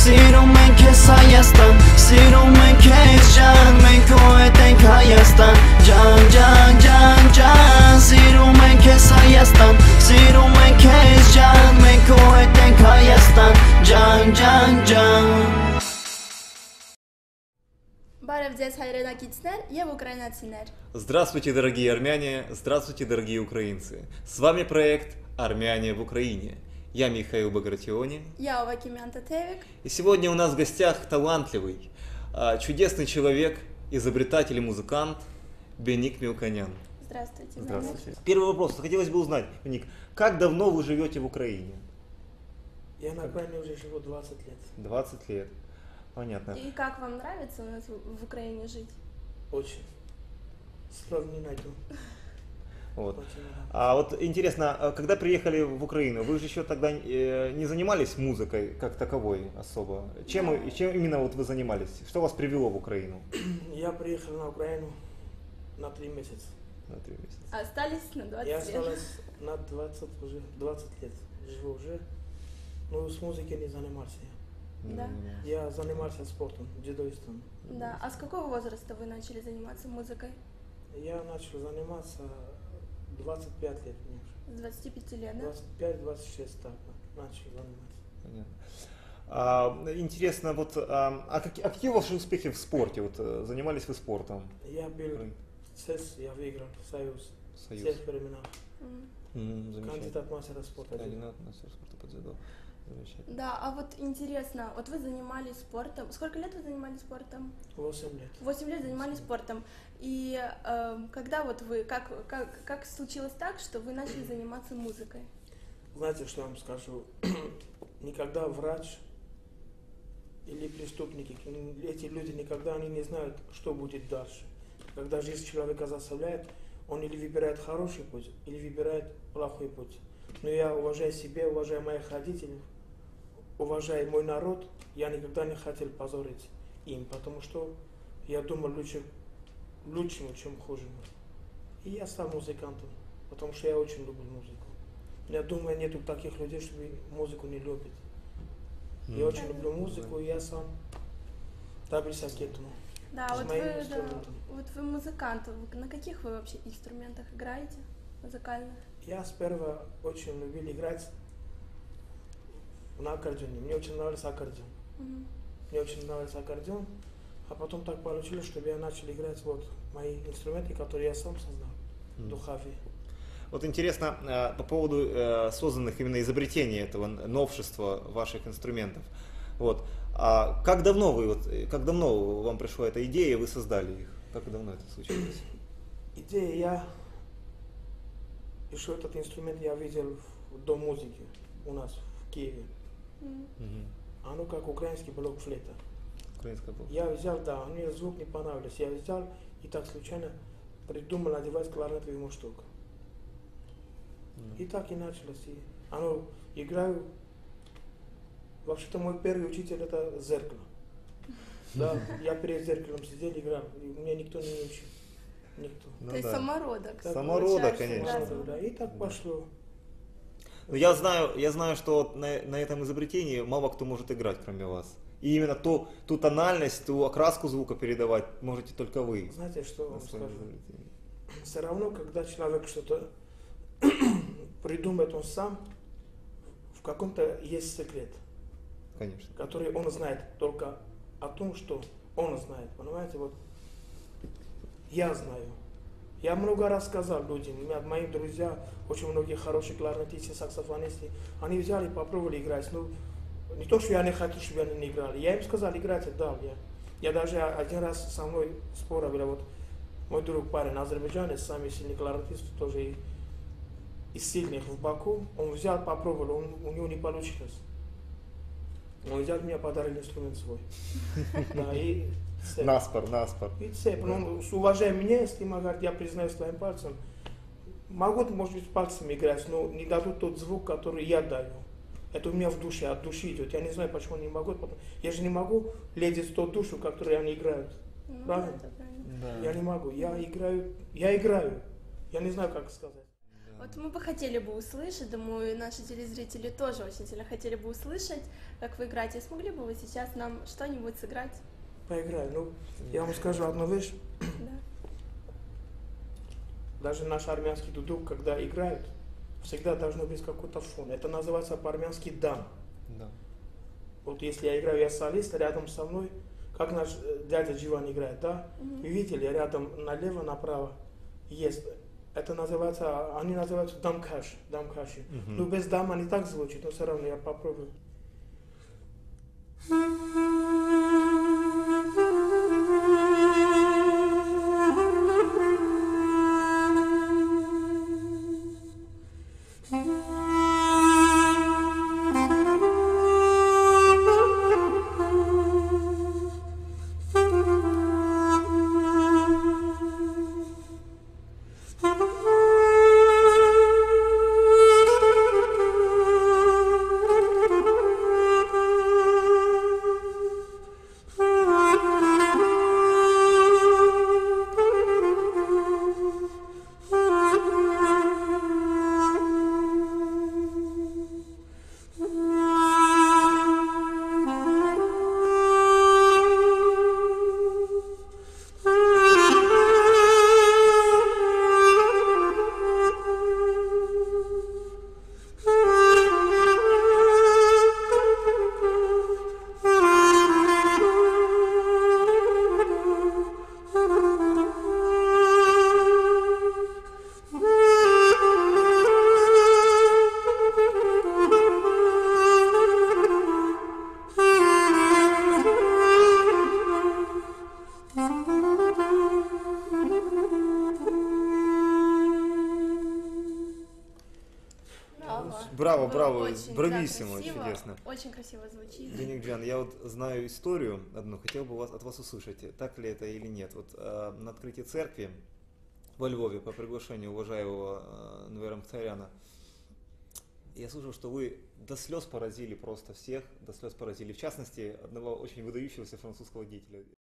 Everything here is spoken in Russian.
Sirumen kes hayastan, sirumen kes can, men koeten hayastan, can can can can. Sirumen kes hayastan, sirumen kes can, men koeten hayastan, can can can. Բարև հայրենակիցներ եւ ուկրաինացիներ։ Здравствуйте, дорогие армяне, здравствуйте, дорогие украинцы. С вами проект «Армяне в Украине». Я Михаил Багратиони. Я Овакимян Татевик. И сегодня у нас в гостях талантливый, чудесный человек, изобретатель и музыкант Беник Мелконян. Здравствуйте. Здравствуйте. Первый вопрос. Хотелось бы узнать, Беник, как давно вы живете в Украине? Я на Украине уже живу 20 лет. 20 лет. Понятно. И как вам нравится у нас в Украине жить? Очень. Слов не найду. Вот. Очень нравится. А вот интересно, когда приехали в Украину, вы же еще тогда не занимались музыкой как таковой особо? Чем именно вот вы занимались? Что вас привело в Украину? Я приехал на Украину на 3 месяца. На 3 месяца. А остались на 20 Я лет? осталась на 20 лет. Живу уже. Но с музыкой не занимался я. Да. Я занимался спортом, дзюдоистом. Да. А с какого возраста вы начали заниматься музыкой? Я начал заниматься 25 лет мне уже. С 25 лет, да? 25-26 так начал заниматься. Понятно. Интересно, вот, какие ваши успехи в спорте? Вот, занимались вы спортом? Я был в ЦЕС, я выиграл Союз. Союз. Всех времен. Замечательно. Кандидат мастера спорта. Кандидат мастера спорта по дзюдо. Замечательно. Да, а вот интересно, вот вы занимались спортом. Сколько лет вы занимались спортом? 8 лет. 8 лет занимались спортом. И когда вот вы, как случилось так, что вы начали заниматься музыкой? Знаете, что я вам скажу? Никогда врач или преступники, эти люди никогда они не знают, что будет дальше. Когда жизнь человека заставляет, он или выбирает хороший путь, или выбирает плохой путь. Но я уважаю себя, уважаю моих родителей, уважаю мой народ, я никогда не хотел позорить им, потому что я думал лучшему, чем хуже. И я стал музыкантом, потому что я очень люблю музыку. Я думаю, нету таких людей, чтобы музыку не любят. Я очень люблю музыку, и я сам добился к этому. Да, С вот моим вы, да, инструментом. вот вы музыкант. На каких вы вообще инструментах играете? Музыкальных? Я сперва очень любил играть на аккордеоне. Мне очень нравился аккордеон. Мне очень нравился аккордеон. А потом так получилось, чтобы я начал играть вот мои инструменты, которые я сам создал. Духовые. Вот интересно по поводу созданных именно изобретений этого новшества ваших инструментов. Вот. А как давно вам пришла эта идея, и вы создали их? Как давно это случилось? Идея еще этот инструмент я видел в Дом музыки у нас в Киеве. Оно как украинский блок флейта. Украинская блок. Я взял, да, мне звук не понравился. Я взял и так случайно придумал одевать кларнетовый муштук. И так и началось. И оно играю. Вообще-то мой первый учитель это зеркало. Да, я перед зеркалом сидел, играл. И меня никто не учил. Никто. Ну, То есть да. самородок. Так, Самородок, получается, конечно. да. Да, и так пошло. Ну, я знаю, что вот на этом изобретении мало кто может играть, кроме вас. И именно ту тональность, ту окраску звука передавать можете только вы. Знаете, что на вам своем скажу? изобретении. Все равно, когда человек что-то придумает он сам, в каком-то есть секрет, Конечно. который он знает только о том, что он знает. Понимаете, вот я знаю. Я много раз сказал людям, моим друзьям, очень многие хорошие кларнетисты, саксофонисты, они взяли и попробовали играть. Ну, не то, что я не хочу, чтобы они не играли. Я им сказал, играйте, дал. Я даже один раз со мной спорил, вот мой друг парень азербайджанец, самый сильный кларнетист, тоже из сильных в Баку, он взял, попробовал, у него не получилось. Он взял, мне подарил инструмент свой. Да, и цеп. Наспор. И цеп. Ну, с уважением меня, если говорит, я признаюсь своим пальцем, могут, может быть, пальцем играть, но не дадут тот звук, который я даю. Это у меня в душе, от души идет. Я не знаю, почему не могу. Я же не могу лезть в ту душу, которую они играют. Ну, Правильно? это правильно. Да. Я не могу. Я играю. Я не знаю, как сказать. Вот мы бы хотели бы услышать, думаю, наши телезрители тоже очень сильно хотели бы услышать, как вы играете. Смогли бы вы сейчас нам что-нибудь сыграть? Поиграю. Ну, я вам скажу одну вещь. Да. Даже наш армянский дудук, когда играют, всегда должно быть какой-то фон. Это называется по-армянски дам. Да. Вот если я играю, я солист, рядом со мной, как наш дядя Дживан играет, да? Вы видели, рядом налево, направо есть. Это называется, они называются дамкаш, дамкаши. Ну, без дама не так звучит, но все равно я попробую. Браво, браво, Очень, брависсимо, да, красиво, чудесно. очень красиво звучит. Деникджан, я вот знаю историю одну, хотел бы от вас услышать, так ли это или нет. Вот на открытии церкви во Львове по приглашению уважаемого Нвера Мхтаряна, я слышал, что вы до слез поразили просто всех, до слез поразили, в частности, одного очень выдающегося французского деятеля.